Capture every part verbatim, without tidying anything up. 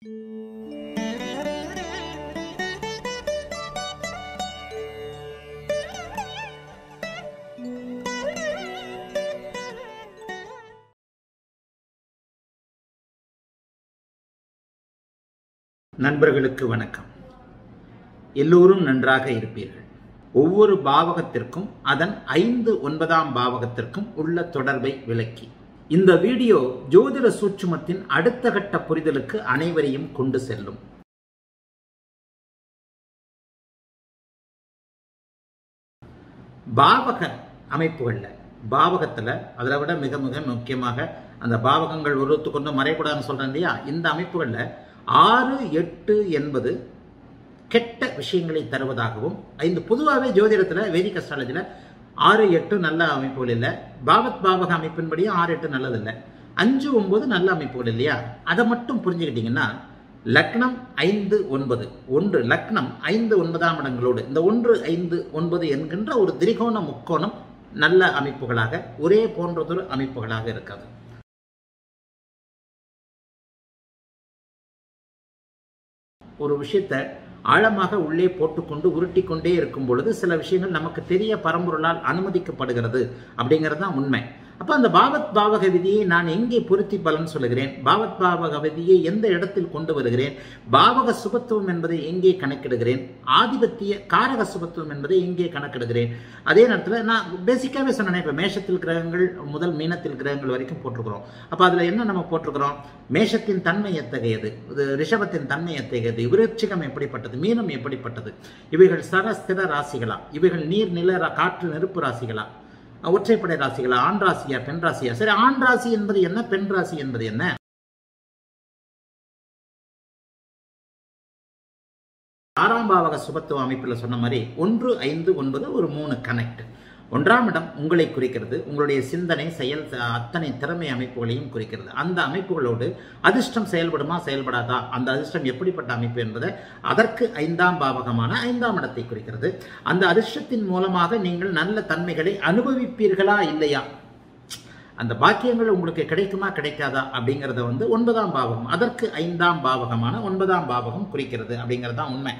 நண்பர்களுக்கு வணக்கம். எல்லோரும் நன்றாக இருப்பீர்கள். ஒவ்வொரு பாவகத்திற்கும் அதன் ஐந்து ஒன்பதாம் பாவகத்திற்கும் உள்ள தொடர்பை விளக்கி இந்த வீடியோ ஜோதிட சூட்சுமத்தின் அடுத்த கட்ட புரிதலுக்கு அனைவரையும் கொண்டு செல்லும். பாவக அமைப்புகள்ல பாவகத்துல அதை விட மிக மிக முக்கியமாக அந்த பாவகங்கள் ஒருத்துக்கொண்டு மறைக்கூடாதுன்னு சொல்றேன் இல்லையா, இந்த அமைப்புகள்ல ஆறு எட்டு என்பது கெட்ட விஷயங்களை தருவதாகவும், இந்த பொதுவாகவே ஜோதிடத்தில் வேதிக் அஸ்ட்ராலஜியில் ஆறு எட்டு நல்ல அமைப்புகள் இல்லை, பாவத் பாவக அமைப்பின்படியும் ஆறு எட்டு நல்லதில்லை, அஞ்சு ஒன்பது நல்ல அமைப்புகள் இல்லையா. அதை மட்டும் புரிஞ்சுக்கிட்டீங்கன்னா லக்னம் ஐந்து ஒன்பது ஒன்று லக்னம் ஐந்து ஒன்பதாம் இடங்களோடு இந்த ஒன்று ஐந்து ஒன்பது என்கின்ற ஒரு திரிகோண முக்கோணம் நல்ல அமைப்புகளாக ஒரே போன்றதொரு அமைப்புகளாக இருக்காது. ஒரு விஷயத்தை ஆழமாக உள்ளே போட்டுக்கொண்டு உருட்டி கொண்டே இருக்கும் பொழுது சில விஷயங்கள் நமக்கு தெரிய பரம்பொருளால் அனுமதிக்கப்படுகிறது அப்படிங்கிறது தான் உண்மை. அப்போ அந்த பாவத் பாவக விதியை நான் எங்கே பொருத்தி பலன் சொல்லுகிறேன், பாவத் பாவக விதியை எந்த இடத்தில் கொண்டு வருகிறேன், பாவக சுபத்துவம் என்பதை எங்கே கணக்கிடுகிறேன், ஆதிபத்திய காரக சுபத்துவம் என்பதை எங்கே கணக்கிடுகிறேன். அதே நேரத்தில் நான் பேசிக்காகவே சொன்னேன், இப்போ மேஷத்தில் கிரகங்கள் முதல் மீனத்தில் கிரகங்கள் வரைக்கும் போட்டிருக்கிறோம். அப்போ அதில் என்ன நம்ம போட்டிருக்கிறோம், மேஷத்தின் தன்மை எத்தகையது, ரிஷபத்தின் தன்மை எத்தகையது, விருச்சிகம் எப்படிப்பட்டது, மீனம் எப்படிப்பட்டது, இவைகள் சரஸ்திர ராசிகளா, இவைகள் நீர் நில காற்று நெருப்பு ராசிகளா, ஒற்றைப்படை ராசிகளா, ஆண் ராசியா பெண் ராசியா. சரி, ஆண் ராசி என்பது என்ன, பெண் ராசி என்பது என்ன? ஆறாம் பாவக சுபத்துவ அமைப்பில் சொன்ன மாதிரி ஒன்று ஐந்து ஒன்பது ஒரு மூணு கனெக்ட். ஒன்றாம் இடம் உங்களை குறிக்கிறது, உங்களுடைய சிந்தனை செயல் அத்தனை திறமை அமைப்புகளையும் குறிக்கிறது. அந்த அமைப்புகளோடு அதிர்ஷ்டம் செயல்படுமா செயல்படாதா, அந்த அதிர்ஷ்டம் எப்படிப்பட்ட அமைப்பு என்பதை அதற்கு ஐந்தாம் பாவகமான ஐந்தாம் இடத்தை குறிக்கிறது. அந்த அதிர்ஷ்டத்தின் மூலமாக நீங்கள் நல்ல தன்மைகளை அனுபவிப்பீர்களா இல்லையா, அந்த பாக்கியங்கள் உங்களுக்கு கிடைக்குமா கிடைக்காதா அப்படிங்கிறத வந்து ஒன்பதாம் பாவகம் அதற்கு ஐந்தாம் பாவகமான ஒன்பதாம் பாவகம் குறிக்கிறது அப்படிங்கிறது தான் உண்மை.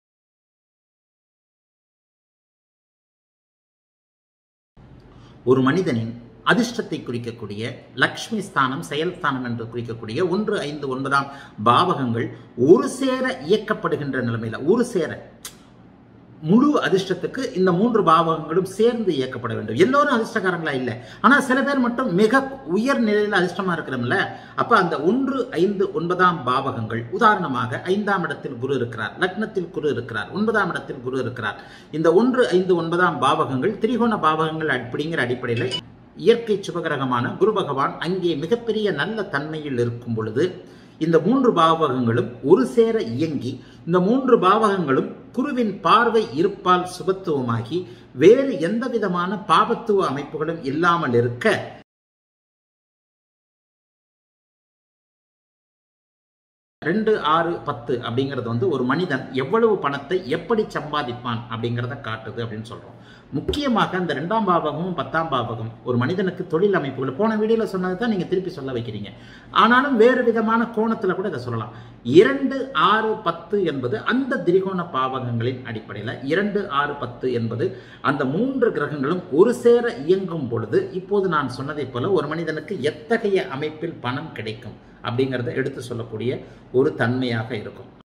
ஒரு மனிதனின் அதிர்ஷ்டத்தை குறிக்கக்கூடிய லக்ஷ்மி ஸ்தானம் செயல் ஸ்தானம் என்று குறிக்கக்கூடிய ஒன்று ஐந்து ஒன்பதாம் பாவகங்கள் ஒரு சேர இயக்கப்படுகின்ற நிலைமையில, ஒரு சேர முழு அதிர்ஷ்டத்துக்கு இந்த மூன்று பாவகங்களும் சேர்ந்து இயக்கப்பட வேண்டும். எல்லோரும் அதிர்ஷ்டக்காரங்களா இல்லை, ஆனா சில பேர் மட்டும் மிக உயர் நிலையில் அதிர்ஷ்டமா இருக்கிறோம்ல. அப்ப அந்த ஒன்று ஐந்து ஒன்பதாம் பாவகங்கள், உதாரணமாக ஐந்தாம் இடத்தில் குரு இருக்கிறார், லக்னத்தில் குரு இருக்கிறார், ஒன்பதாம் இடத்தில் குரு இருக்கிறார். இந்த ஒன்று ஐந்து ஒன்பதாம் பாவகங்கள் திரிகோண பாவகங்கள் அப்படிங்கிற அடிப்படையில் இயற்கை சுபகிரகமான குரு பகவான் அங்கே மிகப்பெரிய நல்ல தன்மையில் இருக்கும் பொழுது இந்த மூன்று பாவகங்களும் ஒரு சேர இயங்கி இந்த மூன்று பாவகங்களும் குருவின் பார்வை இருப்பால் சுபத்துவமாகி வேறு எந்த விதமான பாபத்துவ அமைப்புகளும் இல்லாமல் இருக்க ரெண்டு ஆறு பத்து அப்படிங்கிறது வந்து ஒரு மனிதன் எவ்வளவு பணத்தை எப்படி சம்பாதிப்பான் அப்படிங்கிறத காட்டுது அப்படின்னு சொல்றோம். முக்கியமாக அந்த ரெண்டாம் பாவகமும் பத்தாம் பாவகம் ஒரு மனிதனுக்கு தொழில் அமைப்புகள், போன வீடியோல சொன்னதை தான் நீங்க திருப்பி சொல்ல வைக்கிறீங்க, ஆனாலும் வேறு விதமான கோணத்துல கூட இதை சொல்லலாம். இரண்டு ஆறு பத்து என்பது அந்த திரிகோண பாவகங்களின் அடிப்படையில் இரண்டு ஆறு பத்து என்பது அந்த மூன்று கிரகங்களும் ஒரு சேர இயங்கும் பொழுது இப்போது நான் சொன்னதை போல ஒரு மனிதனுக்கு எத்தகைய அமைப்பில் பணம் கிடைக்கும் அப்படிங்கிறத எடுத்து சொல்லக்கூடிய ஒரு தன்மையாக இருக்கும்.